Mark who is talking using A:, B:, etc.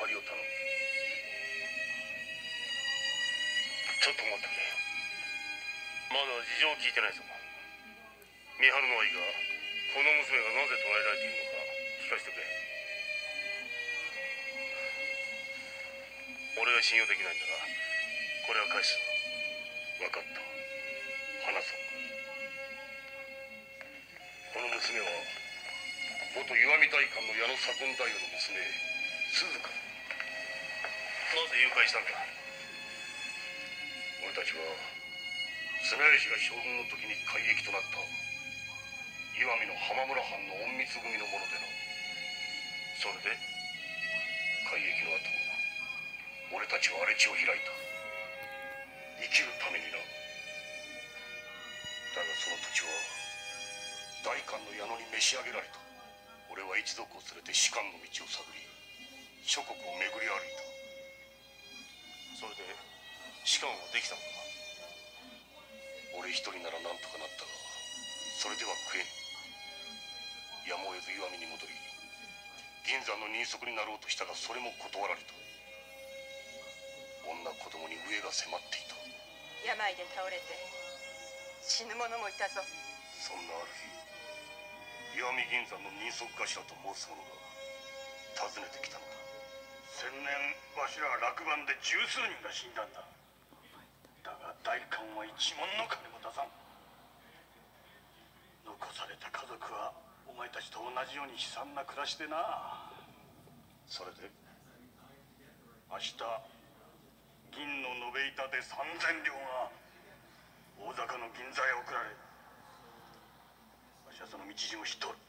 A: りを頼む。ちょっと待ってくれ。まだ事情を聞いてないぞ。見張るのはいいが、この娘がなぜ捕らえられているのか聞かせてくれ。俺が信用できないんだが、これは返す。分かった。話そう。この娘は元石見代官の矢野左近大夫の娘鈴か。なぜ誘拐したんだ。俺たちは綱吉が将軍の時に改易となった石見の浜村藩の隠密組のものでな。それで改易の後俺たちは荒れ地を開いた。生きるためにな。だがその土地は代官の矢野に召し上げられた。俺は一族を連れて仕官の道を探り諸国を巡り歩いた。それで仕官はできたのか。俺一人なら何とかなったが、それでは食えん。やむを得ず石見に戻り銀山の人足になろうとしたが、それも断られた。女子供に飢えが迫っていた。
B: 病で倒れて死ぬ者もいたぞ。
A: そんなある日、石見銀山の人足頭と申す者が訪ねてきたのだ。先年わしら落番で十数人が死んだんだ。だが代官は一文の金も出さん。残された家族はお前たちと同じように悲惨な暮らしでな。それで明日銀の延べ板で3000両が大坂の銀座へ送られる。わしはその道順を知っておる。